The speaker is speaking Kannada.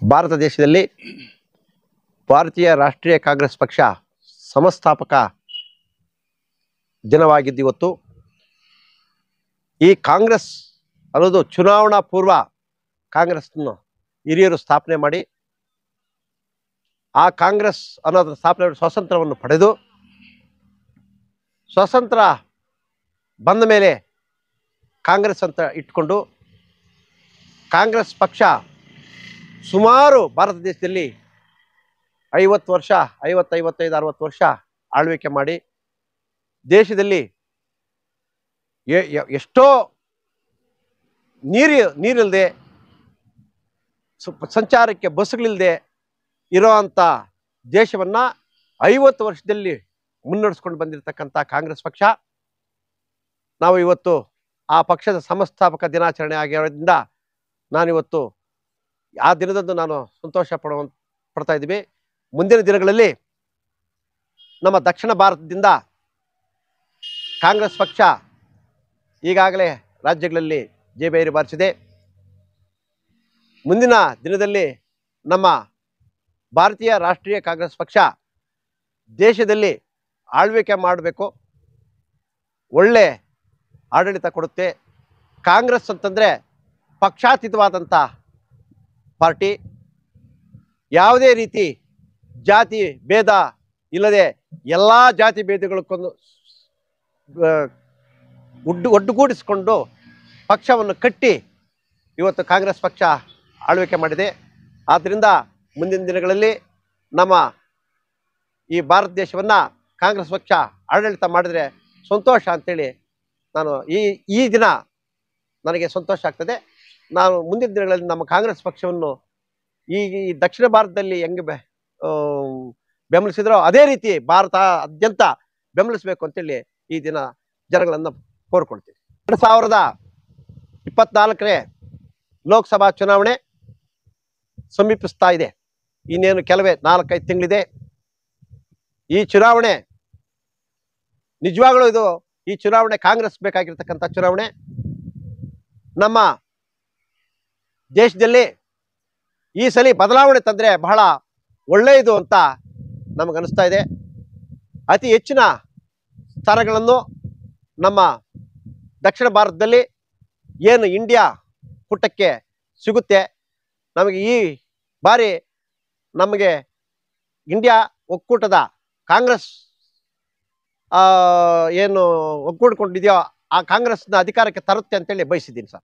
ಭಾರತ ದೇಶದಲ್ಲಿ ಭಾರತೀಯ ರಾಷ್ಟ್ರೀಯ ಕಾಂಗ್ರೆಸ್ ಪಕ್ಷ ಸಂಸ್ಥಾಪಕ ದಿನವಾಗಿದ್ದು ಇವತ್ತು ಈ ಕಾಂಗ್ರೆಸ್ ಅನ್ನೋದು ಚುನಾವಣಾ ಪೂರ್ವ ಕಾಂಗ್ರೆಸ್ನ ಹಿರಿಯರು ಸ್ಥಾಪನೆ ಮಾಡಿ ಆ ಕಾಂಗ್ರೆಸ್ ಅನ್ನೋದರ ಸ್ಥಾಪನೆ ಸ್ವಾತಂತ್ರ್ಯವನ್ನು ಪಡೆದು ಸ್ವಾತಂತ್ರ್ಯ ಬಂದ ಮೇಲೆ ಕಾಂಗ್ರೆಸ್ ಅಂತ ಇಟ್ಕೊಂಡು ಕಾಂಗ್ರೆಸ್ ಪಕ್ಷ ಸುಮಾರು ಭಾರತ ದೇಶದಲ್ಲಿ 50 ವರ್ಷ 55 ವರ್ಷ ಆಳ್ವಿಕೆ ಮಾಡಿ ದೇಶದಲ್ಲಿ ಎಷ್ಟೋ ನೀರಿಲ್ಲದೆ ಸಂಚಾರಕ್ಕೆ ಬಸ್ಗಳಿಲ್ಲದೆ ಇರೋವಂಥ ದೇಶವನ್ನು 50 ವರ್ಷದಲ್ಲಿ ಮುನ್ನಡೆಸ್ಕೊಂಡು ಬಂದಿರತಕ್ಕಂಥ ಕಾಂಗ್ರೆಸ್ ಪಕ್ಷ ನಾವು ಇವತ್ತು ಆ ಪಕ್ಷದ ಸಂಸ್ಥಾಪಕ ದಿನಾಚರಣೆ ಆಗಿರೋದ್ರಿಂದ ನಾನಿವತ್ತು ಆ ದಿನದಂದು ನಾನು ಸಂತೋಷ ಪಡ್ತಾ ಇದ್ದೀವಿ. ಮುಂದಿನ ದಿನಗಳಲ್ಲಿ ನಮ್ಮ ದಕ್ಷಿಣ ಭಾರತದಿಂದ ಕಾಂಗ್ರೆಸ್ ಪಕ್ಷ ಈಗಾಗಲೇ ರಾಜ್ಯಗಳಲ್ಲಿ ಜಯಭೇರಿ ಬಾರಿಸಿದೆ. ಮುಂದಿನ ದಿನದಲ್ಲಿ ನಮ್ಮ ಭಾರತೀಯ ರಾಷ್ಟ್ರೀಯ ಕಾಂಗ್ರೆಸ್ ಪಕ್ಷ ದೇಶದಲ್ಲಿ ಆಳ್ವಿಕೆ ಮಾಡಬೇಕು, ಒಳ್ಳೆ ಆಡಳಿತ ಕೊಡುತ್ತೆ. ಕಾಂಗ್ರೆಸ್ ಅಂತಂದರೆ ಪಕ್ಷಾತೀತವಾದಂಥ ಪಾರ್ಟಿ, ಯಾವುದೇ ರೀತಿ ಜಾತಿ ಭೇದ ಇಲ್ಲದೆ ಎಲ್ಲ ಜಾತಿ ಭೇದಗಳಕ್ಕೊಂದು ಒಟ್ಟುಗೂಡಿಸಿಕೊಂಡು ಪಕ್ಷವನ್ನು ಕಟ್ಟಿ ಇವತ್ತು ಕಾಂಗ್ರೆಸ್ ಪಕ್ಷ ಆಳ್ವಿಕೆ ಮಾಡಿದೆ. ಆದ್ದರಿಂದ ಮುಂದಿನ ದಿನಗಳಲ್ಲಿ ನಮ್ಮ ಈ ಭಾರತ ದೇಶವನ್ನು ಕಾಂಗ್ರೆಸ್ ಪಕ್ಷ ಆಡಳಿತ ಮಾಡಿದರೆ ಸಂತೋಷ ಅಂಥೇಳಿ ನಾನು ಈ ದಿನ ನನಗೆ ಸಂತೋಷ ಆಗ್ತದೆ. ನಾನು ಮುಂದಿನ ದಿನಗಳಲ್ಲಿ ನಮ್ಮ ಕಾಂಗ್ರೆಸ್ ಪಕ್ಷವನ್ನು ಈ ದಕ್ಷಿಣ ಭಾರತದಲ್ಲಿ ಹೆಂಗೆ ಬೆಂಬಲಿಸಿದ್ರೋ ಅದೇ ರೀತಿ ಭಾರತಾದ್ಯಂತ ಬೆಂಬಲಿಸಬೇಕು ಅಂತೇಳಿ ಈ ದಿನ ಜನಗಳನ್ನು ಕೋರ್ಕೊಳ್ತೀವಿ. 2024ನೇ ಲೋಕಸಭಾ ಚುನಾವಣೆ ಸಮೀಪಿಸ್ತಾ ಇದೆ. ಇನ್ನೇನು ಕೆಲವೇ 4-5 ತಿಂಗಳಿದೆ. ಈ ಚುನಾವಣೆ ನಿಜವಾಗಲೂ ಈ ಚುನಾವಣೆ ಕಾಂಗ್ರೆಸ್ ಬೇಕಾಗಿರ್ತಕ್ಕಂಥ ಚುನಾವಣೆ. ನಮ್ಮ ದೇಶದಲ್ಲಿ ಈ ಸಲ ಬದಲಾವಣೆ ತಂದರೆ ಬಹಳ ಒಳ್ಳೆಯದು ಅಂತ ನಮಗನ್ನಿಸ್ತಾ ಇದೆ. ಅತಿ ಹೆಚ್ಚಿನ ಸ್ಥಾನಗಳನ್ನು ನಮ್ಮ ದಕ್ಷಿಣ ಭಾರತದಲ್ಲಿ ಏನು ಇಂಡಿಯಾ ಕೂಟಕ್ಕೆ ಸಿಗುತ್ತೆ. ನಮಗೆ ಈ ಬಾರಿ ನಮಗೆ ಇಂಡಿಯಾ ಒಕ್ಕೂಟದ ಕಾಂಗ್ರೆಸ್ ಏನು ಒಗ್ಗೂಡಿಕೊಂಡಿದೆಯೋ ಆ ಕಾಂಗ್ರೆಸ್ನ ಅಧಿಕಾರಕ್ಕೆ ತರುತ್ತೆ ಅಂತೇಳಿ ಬಯಸಿದ್ದೀನಿ ಸರ್.